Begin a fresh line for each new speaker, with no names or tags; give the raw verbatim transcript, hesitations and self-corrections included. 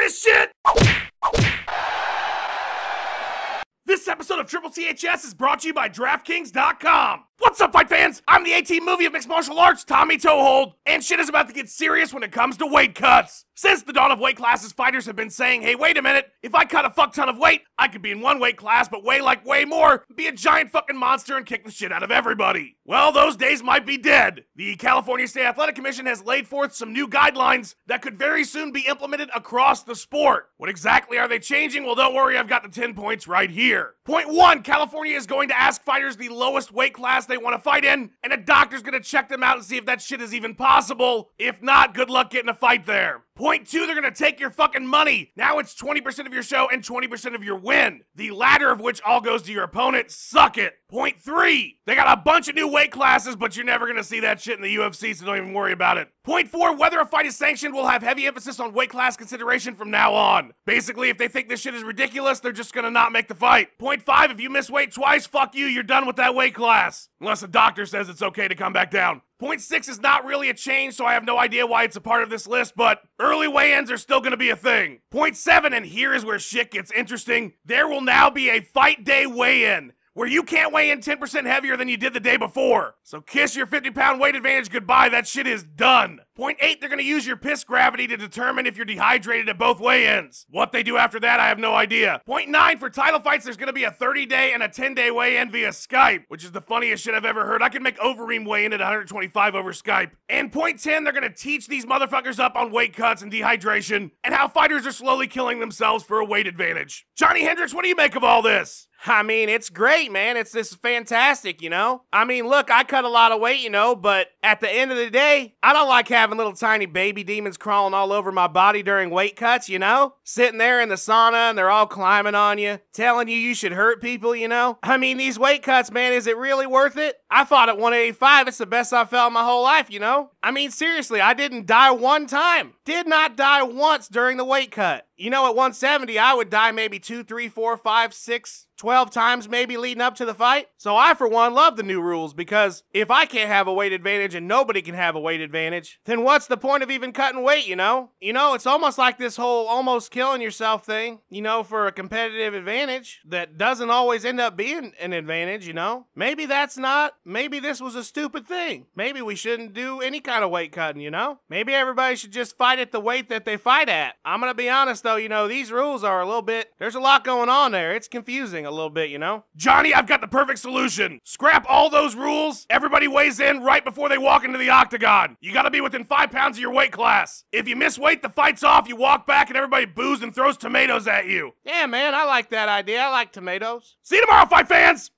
this shit? This episode of Triple T H S is brought to you by DraftKings dot com. What's up, fight fans? I'm the A-Team movie of mixed martial arts, Tommy Toehold, and shit is about to get serious when it comes to weight cuts. Since the dawn of weight classes, fighters have been saying, hey, wait a minute, if I cut a fuck ton of weight, I could be in one weight class, but weigh like way more, be a giant fucking monster and kick the shit out of everybody. Well, those days might be dead. The California State Athletic Commission has laid forth some new guidelines that could very soon be implemented across the sport. What exactly are they changing? Well, don't worry, I've got the ten points right here. Point one, California is going to ask fighters the lowest weight class they want to fight in, and a doctor's gonna check them out and see if that shit is even possible. If not, good luck getting a fight there. Point two, they're gonna take your fucking money. Now it's twenty percent of your show and twenty percent of your win. The latter of which all goes to your opponent. Suck it. Point three, they got a bunch of new weight classes, but you're never gonna see that shit in the U F C, so don't even worry about it. Point four, whether a fight is sanctioned will have heavy emphasis on weight class consideration from now on. Basically, if they think this shit is ridiculous, they're just gonna not make the fight. Point five, if you miss weight twice, fuck you, you're done with that weight class. Unless a doctor says it's okay to come back down. Point six is not really a change, so I have no idea why it's a part of this list, but early weigh-ins are still gonna be a thing. Point seven, and here is where shit gets interesting, there will now be a fight day weigh-in, where you can't weigh in ten percent heavier than you did the day before. So kiss your fifty pound weight advantage goodbye, that shit is done. Point eight, they're gonna use your piss gravity to determine if you're dehydrated at both weigh-ins. What they do after that, I have no idea. Point nine, for title fights, there's gonna be a thirty day and a ten day weigh-in via Skype, which is the funniest shit I've ever heard. I can make Overeem weigh in at one hundred twenty-five over Skype. And point ten, they're gonna teach these motherfuckers up on weight cuts and dehydration, and how fighters are slowly killing themselves for a weight advantage. Johnny Hendricks, what do you make of all this?
I mean, it's great, man. It's this is fantastic, you know? I mean, look, I cut a lot of weight, you know, but at the end of the day, I don't like having little tiny baby demons crawling all over my body during weight cuts, you know? Sitting there in the sauna and they're all climbing on you, telling you you should hurt people, you know? I mean, these weight cuts, man, is it really worth it? I fought at one eighty-five. It's the best I've felt in my whole life, you know? I mean, seriously, I didn't die one time. Did not die once during the weight cut. You know, at one seventy, I would die maybe two, three, four, five, six, twelve times maybe leading up to the fight. So I, for one, love the new rules, because if I can't have a weight advantage and nobody can have a weight advantage, then what's the point of even cutting weight, you know? You know, it's almost like this whole almost killing yourself thing, you know, for a competitive advantage that doesn't always end up being an advantage, you know? Maybe that's not, maybe this was a stupid thing. Maybe we shouldn't do any kind of weight cutting, you know? Maybe everybody should just fight at the weight that they fight at. I'm gonna be honest, though, you know, these rules are a little bit, there's a lot going on there. It's confusing a little bit, you know?
Johnny, I've got the perfect solution. Scrap all those rules. Everybody weighs in right before they walk into the octagon. You gotta be within five pounds of your weight class. If you miss weight, the fight's off, you walk back and everybody boos and throws tomatoes at you.
Yeah, man, I like that idea. I like tomatoes.
See you tomorrow, fight fans!